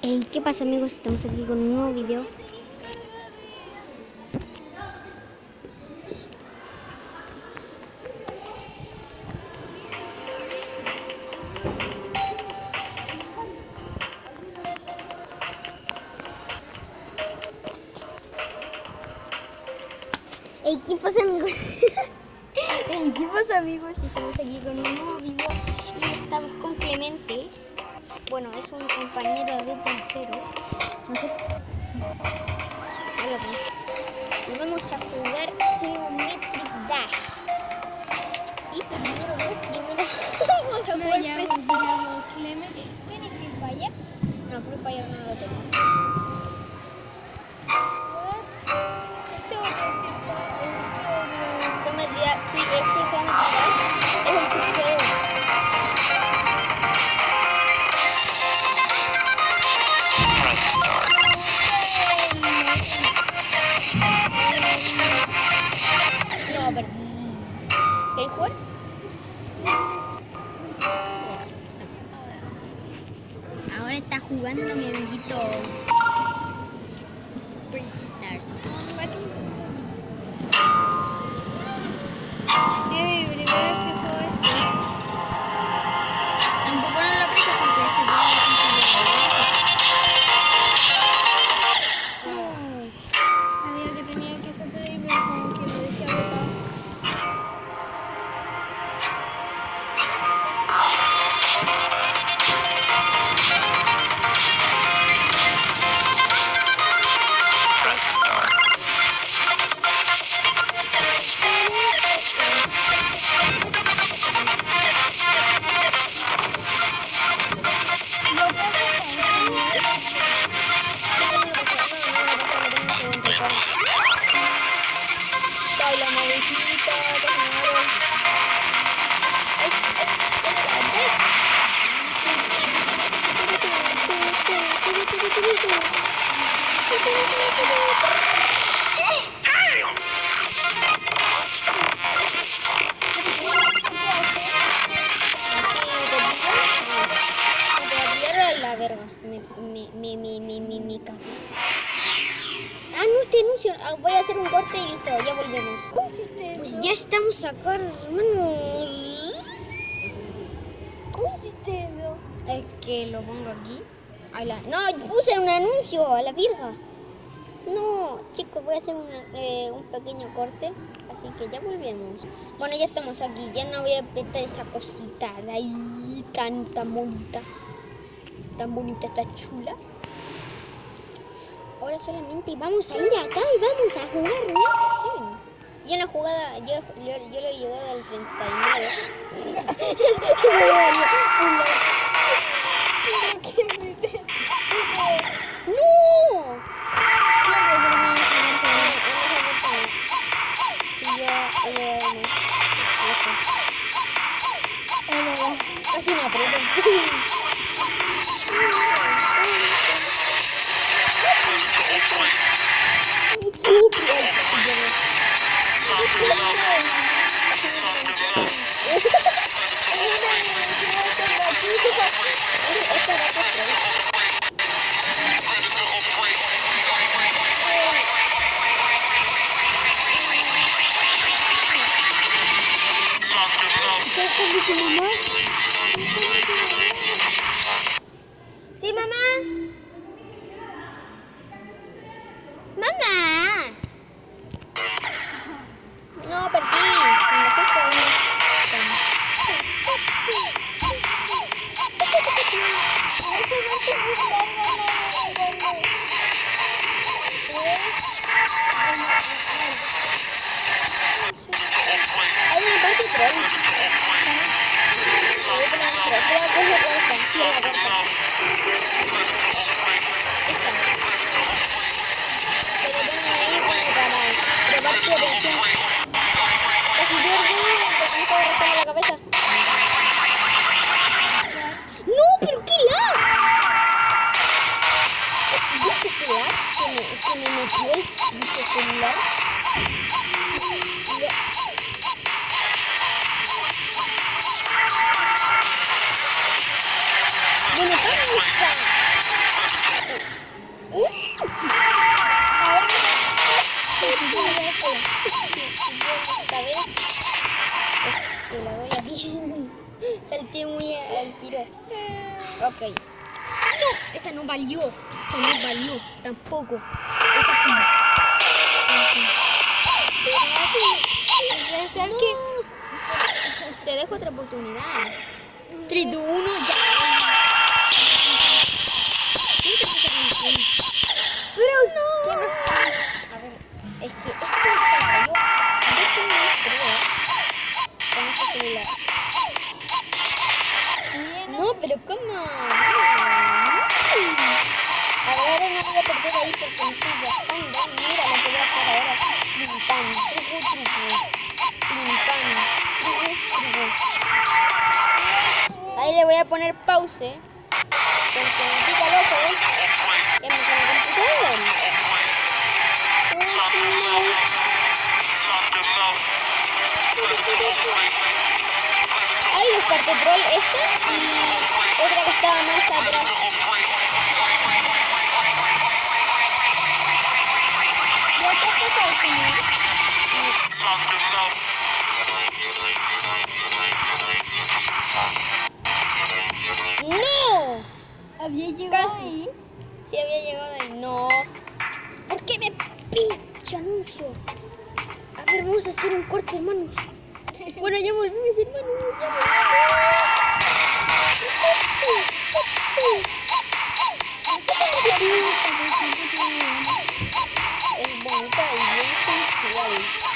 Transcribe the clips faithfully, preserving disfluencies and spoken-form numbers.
Hey, ¿qué pasa, amigos? Estamos aquí con un nuevo video. Hey, ¿qué pasa, amigos? Hey, ¿qué pasa, amigos? Estamos aquí con un nuevo video y estamos con Clemente. Bueno, es un compañero de tercero. No sé. Sí. Hola, y vamos a jugar Geometric Dash. Y primero, primero vamos a No, jugar ya Press. hemos tirado Clement. ¿Tienes Free Fire? No, Free Fire no lo tengo. What? Este otro Free Fire, este otro. Geometría, sí, este Geometry Dash es el tercero. No, perdí. ¿Quieres jugar? Ahora está jugando mi amiguito. Press start. Es mi primera vez que juego esto. Tampoco no lo aprieto porque este tiene difícil. No. Sabía que tenía que saltar ahí, pero como que lo dejé botado. La verga, me, me, me, me, me, me, me cagué. Ah, no, este anuncio. Ah, voy a hacer un corte y listo, ya volvemos. ¿Cómo hiciste eso? Pues ya estamos acá, hermanos. ¿Cómo hiciste eso? Es que lo pongo aquí. A la... No, puse un anuncio a la virga. No, chicos, voy a hacer una, eh, un pequeño corte. Así que ya volvemos. Bueno, ya estamos aquí. Ya no voy a apretar esa cosita de ahí tan, tan bonita. Tan bonita, tan chula. Ahora solamente vamos a ir acá y vamos a jugar Next. Yo una jugada, yo, yo, yo lo he llegado al treinta y nueve. ¡No! Sí, ya, ya, no. Casi no aprieto. muy al tiro. Ok. No, esa no valió. Esa no valió. Tampoco. Esa sí. ¿Sabes qué? Te dejo otra oportunidad. tres, dos, uno, ya. Pero no. A ver, es que esto me falló. Déjenme creo. Con este celular. No, pero ¿cómo? No. Ahora no voy a perder ahí porque me estoy bajando. Mira lo que voy a hacer ahora. Pim pam, truco, truco. Pim pam, truco, truco. Ahí le voy a poner pause. Porque me pica el ojo. Ya me sale el computador. Hay dos partes troll esta y otra que estaba más atrás. ¡No! ¿Había llegado Casi. ahí? Sí había llegado ahí. No. ¿Por qué me pincha anuncio? A ver, vamos a hacer un corte, hermanos. Bueno, ya volvimos, hermanos. Ya volvimos. Es bonita y bien sensual.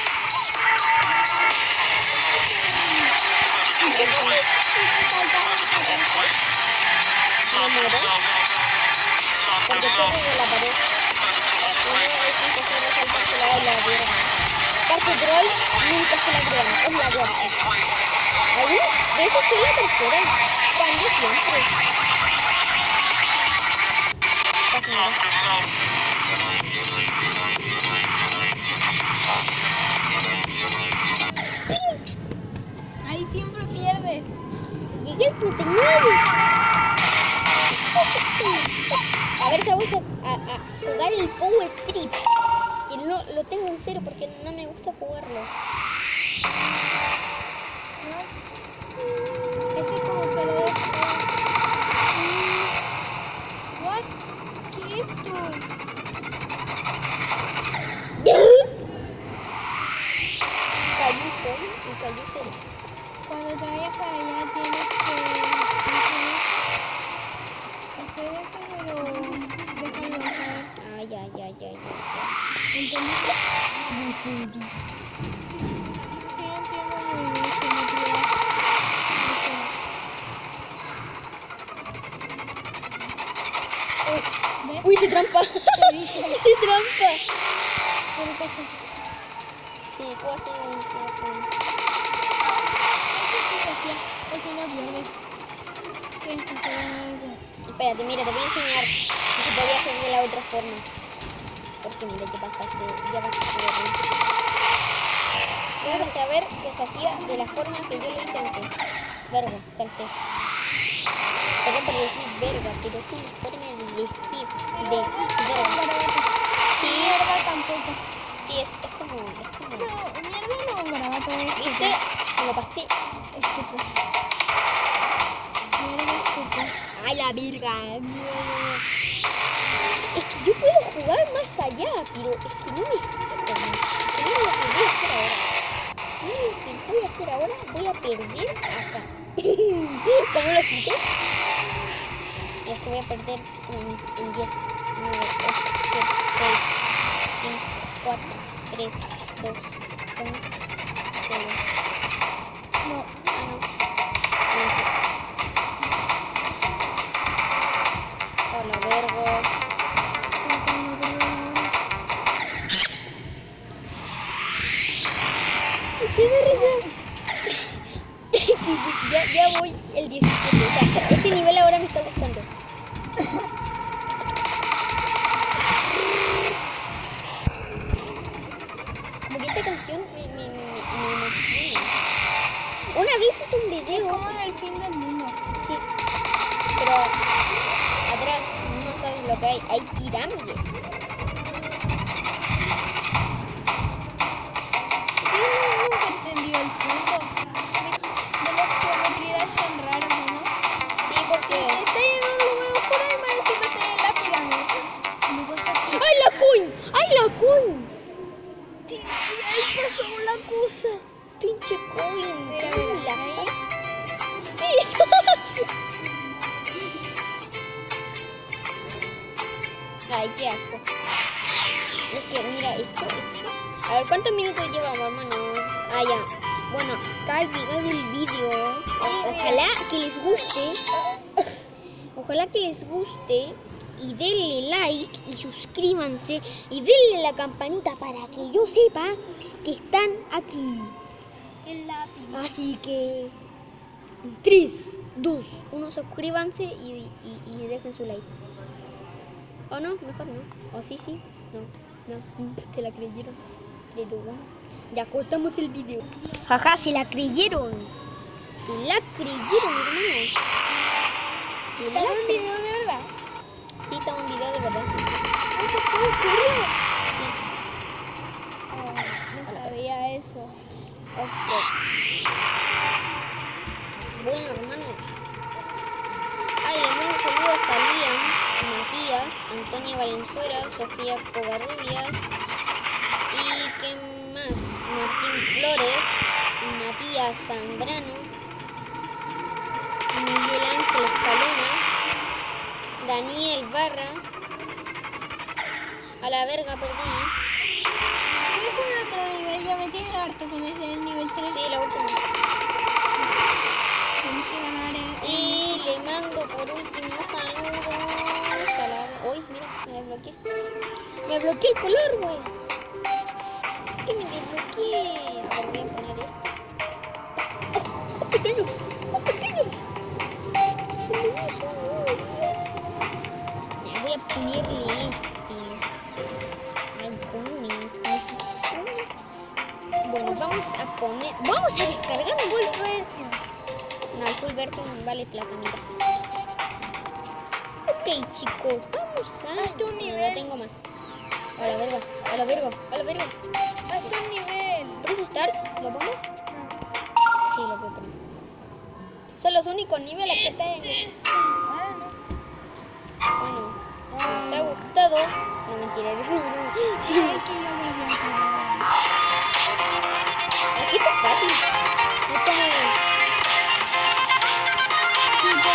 Me muero. Porque corre de la pared. Uno es imposible saltársela de la verga. Parte troll nunca se la crean, es la cuarta. Algunas veces es la tercera. Cambia siempre. Casi nada. Ahí siempre pierdes. Y llegué al treinta y nueve. A ver, vamos a, a, a jugar el Power Trip. Que no lo tengo en cero porque no me gusta jugarlo. Este es como solo de... What? ¿Qué es esto? Cayó un sol y cayó cero. Cuando te vayas para allá tienes que hacer eso, pero déjalo bajar. Ay, ay, ay, ay, ay. ¿Entendiste? Entendí. Sí, entiendo muy bien, geometría. ¿Ves? Uy, hice trampa. Te dije. Hice trampa. Pero cacha. Sí, puedo hacer un teléfono. Eso sí se hacía, o si no pierdes. Tienes que hacer algo. Espérate, mira, te voy a enseñar si se podía hacer de la otra forma. Porque mira, ya bajaste, ya bajaste de ahí. Y vas a saber que se hacía de la forma que yo lo hice antes. Verga, salté. Perdón por decir verga, pero sí, forma de decir de verga. Sí, Mierda tampoco. sí, es, es como, es como. No, mierda no, un garabato es ¿Viste? Me lo pasé. estúpido. Mierda estúpido. Ay, la virga. Es que yo puedo jugar más allá, pero es que no me fijo. No es lo que voy a hacer ahora. No es lo que voy a hacer ahora. Voy a perder acá. ¿Cómo lo quité? Y es que voy a perder en, en diez, nueve, ocho, siete, seis, cinco, cuatro, tres, dos, uno, cero. No. Ah, no. No sé. Hola, vergo. Tiene razón. ya, ya voy el diecisiete. O sea, este nivel ahora me está gustando. Como que esta canción me, me, me, me emociona. Una vez hice un video. Es como del fin del mundo. Sí. Pero atrás no sabes lo que hay. Hay pirámides. Sí, no, nunca he entendido el punto. De, de las geometrías son raras. ¿Cuántos minutos llevamos, hermanos? Ah, ya. Bueno, acá ha llegado el vídeo. O- Ojalá que les guste. Ojalá que les guste. Y denle like y suscríbanse. Y denle la campanita para que yo sepa que están aquí. El lápiz. Así que... tres, dos, uno, suscríbanse y, y, y dejen su like. ¿O no? Mejor no. ¿O sí, sí? No, no. ¿Se la creyeron? tres, dos, uno. Ya cortamos el video. Jaja, se la creyeron. Se la creyeron, hermanos. Se la ¿Está un cre- video de verdad? Sí, está un video de verdad. ¿En serio? Oh, no sabía eso. Ok. Bueno, hermanos. Ay, le mando saludos a Liam, Matías, Antonia Valenzuela, Sofía Covarrubias y ¿qué más? Martín Flores, Matías Zambrano, Miguel Ángel Escalona, Daniel Barra. A la verga perdí. ¿Quieres con otro nivel? Ya me tiene harto con ese nivel tres. Sí, la última. Tienes que ganar en... Y le mando por último saludos a la... Uy, mira, me desbloqueé. Me bloqueé el color, güey. ¿Qué me desbloqueé? A ver, voy a poner esto. ¡Oh, pequeño! ¡Oh, pequeño! Ya voy a ponerle este. Algunos. Bueno, vamos a poner... Vamos a descargar un Full version. No, el full version vale plata, mira. Ok, chicos, vamos a... Hazte un No, nivel. no tengo más. A la verga, a la verga, a la verga. Hazte un nivel. ¿Press start? ¿Lo pongo? Sí, lo voy a poner. Son los únicos niveles que tengo. Sí. Ah, no. Bueno, si os ha gustado... No, mentira, eres un broma. Es que yo me voy a acabar. Aquí está fácil. No como... Sí, porque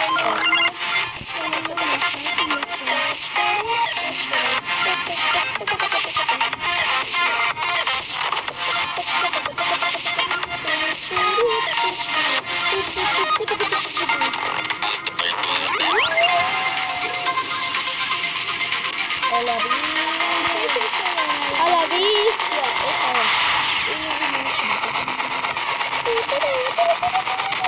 A la vista. A la vista. Esa.